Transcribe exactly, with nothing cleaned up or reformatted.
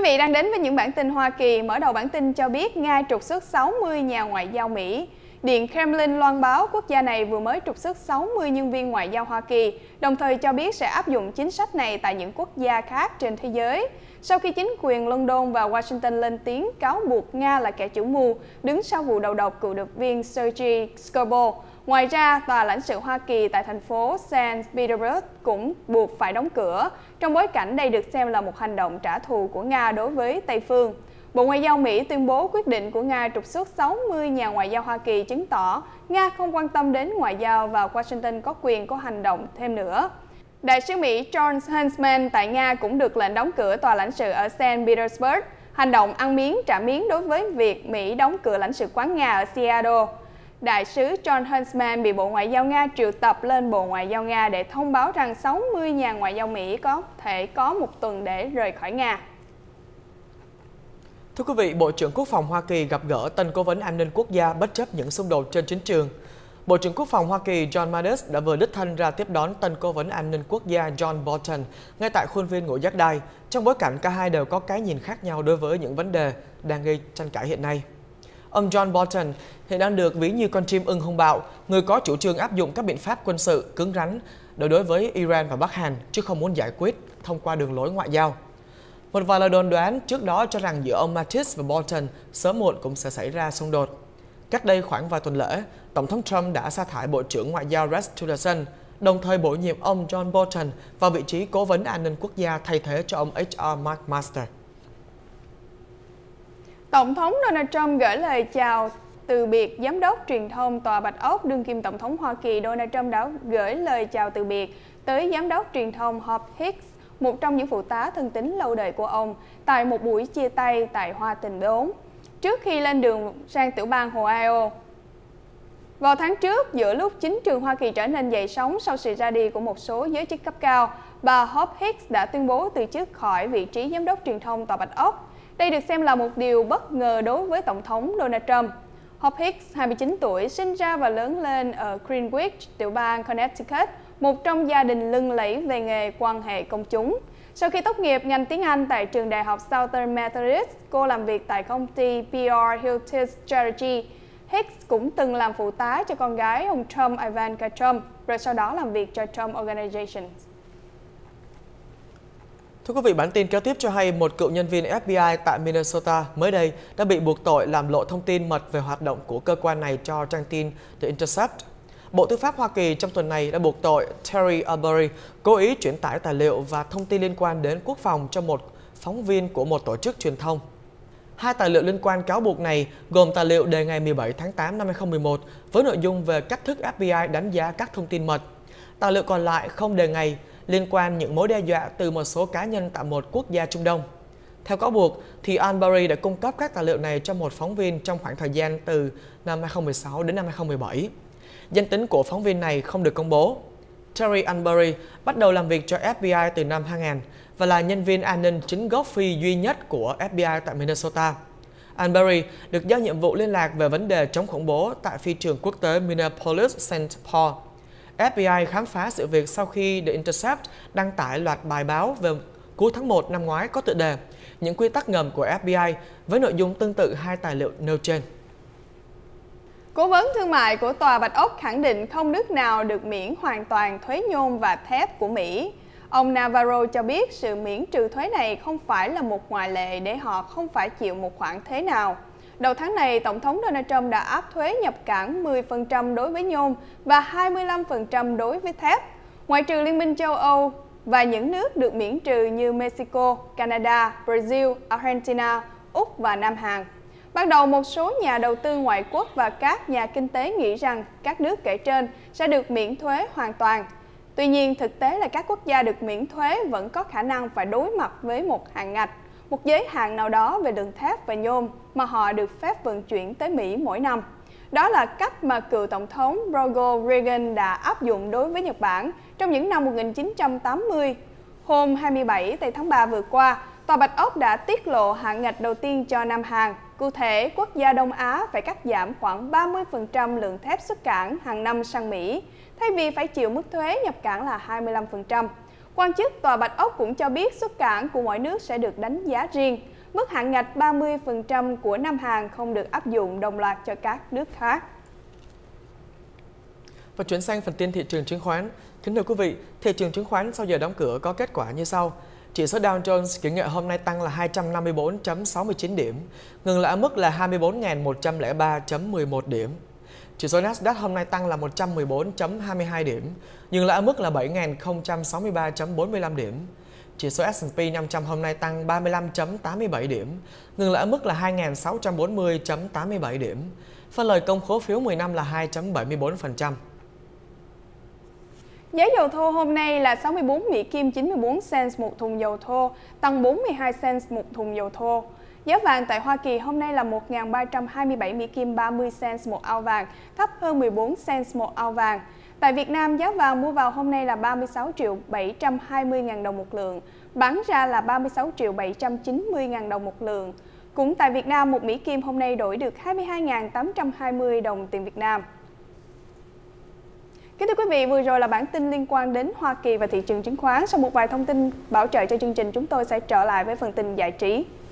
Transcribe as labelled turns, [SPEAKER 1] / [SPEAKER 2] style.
[SPEAKER 1] vị đang đến với những bản tin Hoa Kỳ. Mở đầu bản tin cho biết Nga trục xuất sáu mươi nhà ngoại giao Mỹ. Điện Kremlin loan báo quốc gia này vừa mới trục xuất sáu mươi nhân viên ngoại giao Hoa Kỳ, đồng thời cho biết sẽ áp dụng chính sách này tại những quốc gia khác trên thế giới. Sau khi chính quyền London và Washington lên tiếng cáo buộc Nga là kẻ chủ mưu đứng sau vụ đầu độc cựu điệp viên Sergei Skripal. Ngoài ra, Tòa lãnh sự Hoa Kỳ tại thành phố Saint Petersburg cũng buộc phải đóng cửa, trong bối cảnh đây được xem là một hành động trả thù của Nga đối với Tây phương. Bộ Ngoại giao Mỹ tuyên bố quyết định của Nga trục xuất sáu mươi nhà ngoại giao Hoa Kỳ chứng tỏ Nga không quan tâm đến ngoại giao và Washington có quyền có hành động thêm nữa. Đại sứ Mỹ John Huntsman tại Nga cũng được lệnh đóng cửa tòa lãnh sự ở Saint Petersburg, hành động ăn miếng trả miếng đối với việc Mỹ đóng cửa lãnh sự quán Nga ở Seattle. Đại sứ John Huntsman bị Bộ Ngoại giao Nga triệu tập lên Bộ Ngoại giao Nga để thông báo rằng sáu mươi nhà ngoại giao Mỹ có thể có một tuần để rời khỏi Nga.
[SPEAKER 2] Thưa quý vị, Bộ trưởng Quốc phòng Hoa Kỳ gặp gỡ tân cố vấn an ninh quốc gia bất chấp những xung đột trên chiến trường. Bộ trưởng Quốc phòng Hoa Kỳ John Mattis đã vừa đích thân ra tiếp đón tân cố vấn an ninh quốc gia John Bolton ngay tại khuôn viên Ngũ Giác Đài, trong bối cảnh cả hai đều có cái nhìn khác nhau đối với những vấn đề đang gây tranh cãi hiện nay. Ông John Bolton hiện đang được ví như con chim ưng hung bạo, người có chủ trương áp dụng các biện pháp quân sự cứng rắn đối đối với Iran và Bắc Hàn, chứ không muốn giải quyết thông qua đường lối ngoại giao. Một vài lời đồn đoán trước đó cho rằng giữa ông Mattis và Bolton sớm muộn cũng sẽ xảy ra xung đột. Cách đây khoảng vài tuần lễ, Tổng thống Trump đã sa thải Bộ trưởng Ngoại giao Rex Tillerson, đồng thời bổ nhiệm ông John Bolton vào vị trí cố vấn an ninh quốc gia thay thế cho ông H R McMaster.
[SPEAKER 1] Tổng thống Donald Trump gửi lời chào từ biệt giám đốc truyền thông Tòa Bạch Ốc. Đương kim Tổng thống Hoa Kỳ Donald Trump đã gửi lời chào từ biệt tới giám đốc truyền thông Hope Hicks, một trong những phụ tá thân tín lâu đời của ông, tại một buổi chia tay tại Hoa Tình bốn, trước khi lên đường sang tiểu bang Ohio. Vào tháng trước, giữa lúc chính trường Hoa Kỳ trở nên dậy sóng sau sự ra đi của một số giới chức cấp cao, bà Hope Hicks đã tuyên bố từ chức khỏi vị trí giám đốc truyền thông Tòa Bạch Ốc. Đây được xem là một điều bất ngờ đối với Tổng thống Donald Trump. Hope Hicks, hai mươi chín tuổi, sinh ra và lớn lên ở Greenwich, tiểu bang Connecticut, một trong gia đình lừng lẫy về nghề quan hệ công chúng. Sau khi tốt nghiệp ngành tiếng Anh tại trường đại học Southern Methodist, cô làm việc tại công ty P R Hiltis Strategy. Hicks cũng từng làm phụ tá cho con gái ông Trump, Ivanka Trump, rồi sau đó làm việc cho Trump Organization.
[SPEAKER 2] Thưa quý vị, bản tin kế tiếp cho hay một cựu nhân viên F B I tại Minnesota mới đây đã bị buộc tội làm lộ thông tin mật về hoạt động của cơ quan này cho trang tin The Intercept. Bộ Tư pháp Hoa Kỳ trong tuần này đã buộc tội Terry Arbery cố ý chuyển tải tài liệu và thông tin liên quan đến quốc phòng cho một phóng viên của một tổ chức truyền thông. Hai tài liệu liên quan cáo buộc này gồm tài liệu đề ngày mười bảy tháng tám năm hai nghìn không trăm mười một với nội dung về cách thức F B I đánh giá các thông tin mật. Tài liệu còn lại không đề ngày liên quan những mối đe dọa từ một số cá nhân tại một quốc gia Trung Đông. Theo cáo buộc, thì Arbery đã cung cấp các tài liệu này cho một phóng viên trong khoảng thời gian từ năm hai nghìn không trăm mười sáu đến năm hai nghìn không trăm mười bảy. Danh tính của phóng viên này không được công bố. Terry Arbery bắt đầu làm việc cho F B I từ năm hai nghìn và là nhân viên an ninh chính gốc Phi duy nhất của F B I tại Minnesota. Arbery được giao nhiệm vụ liên lạc về vấn đề chống khủng bố tại phi trường quốc tế Minneapolis Saint Paul. F B I khám phá sự việc sau khi The Intercept đăng tải loạt bài báo về cuối tháng một năm ngoái có tựa đề Những quy tắc ngầm của F B I với nội dung tương tự hai tài liệu nêu trên.
[SPEAKER 1] Cố vấn thương mại của Tòa Bạch Ốc khẳng định không nước nào được miễn hoàn toàn thuế nhôm và thép của Mỹ. Ông Navarro cho biết sự miễn trừ thuế này không phải là một ngoại lệ để họ không phải chịu một khoản thuế nào. Đầu tháng này, Tổng thống Donald Trump đã áp thuế nhập cảng mười phần trăm đối với nhôm và hai mươi lăm phần trăm đối với thép. Ngoại trừ Liên minh châu Âu và những nước được miễn trừ như Mexico, Canada, Brazil, Argentina, Úc và Nam Hàn. Ban đầu, một số nhà đầu tư ngoại quốc và các nhà kinh tế nghĩ rằng các nước kể trên sẽ được miễn thuế hoàn toàn. Tuy nhiên, thực tế là các quốc gia được miễn thuế vẫn có khả năng phải đối mặt với một hạn ngạch, một giới hạn nào đó về lượng thép và nhôm mà họ được phép vận chuyển tới Mỹ mỗi năm. Đó là cách mà cựu Tổng thống Ronald Reagan đã áp dụng đối với Nhật Bản trong những năm một nghìn chín trăm tám mươi. Hôm hai mươi bảy tháng ba vừa qua, Tòa Bạch Ốc đã tiết lộ hạn ngạch đầu tiên cho Nam Hàn. Cụ thể, quốc gia Đông Á phải cắt giảm khoảng ba mươi phần trăm lượng thép xuất cảng hàng năm sang Mỹ, thay vì phải chịu mức thuế nhập cảng là hai mươi lăm phần trăm. Quan chức Tòa Bạch Ốc cũng cho biết xuất cảng của mỗi nước sẽ được đánh giá riêng. Mức hạn ngạch ba mươi phần trăm của Nam Hàn không được áp dụng đồng loạt cho các nước khác.
[SPEAKER 2] Và chuyển sang phần tin thị trường chứng khoán. Kính thưa quý vị, thị trường chứng khoán sau giờ đóng cửa có kết quả như sau. Chỉ số Dow Jones kỳ nghệ hôm nay tăng là hai trăm năm mươi tư phẩy sáu mươi chín điểm, ngừng lại ở mức là hai mươi tư nghìn một trăm lẻ ba phẩy mười một điểm. Chỉ số Nasdaq hôm nay tăng là một trăm mười tư phẩy hai mươi hai điểm, ngừng lại ở mức là bảy nghìn không trăm sáu mươi ba phẩy bốn mươi lăm điểm. Chỉ số S and P năm trăm hôm nay tăng ba mươi lăm phẩy tám mươi bảy điểm, ngừng lại ở mức là hai nghìn sáu trăm bốn mươi phẩy tám mươi bảy điểm. Phân lời công khối phiếu mười năm là hai phẩy bảy mươi tư phần trăm.
[SPEAKER 1] Giá dầu thô hôm nay là sáu mươi tư Mỹ Kim chín mươi tư cents một thùng dầu thô, tăng bốn mươi hai cents một thùng dầu thô. Giá vàng tại Hoa Kỳ hôm nay là một nghìn ba trăm hai mươi bảy Mỹ Kim ba mươi cents một ounce vàng, thấp hơn mười bốn cents một ounce vàng. Tại Việt Nam, giá vàng mua vào hôm nay là ba mươi sáu triệu bảy trăm hai mươi nghìn đồng một lượng, bán ra là ba mươi sáu triệu bảy trăm chín mươi nghìn đồng một lượng. Cũng tại Việt Nam, một Mỹ Kim hôm nay đổi được hai mươi hai nghìn tám trăm hai mươi đồng tiền Việt Nam. Kính thưa quý vị, vừa rồi là bản tin liên quan đến Hoa Kỳ và thị trường chứng khoán. Sau một vài thông tin bảo trợ cho chương trình, chúng tôi sẽ trở lại với phần tin giải trí.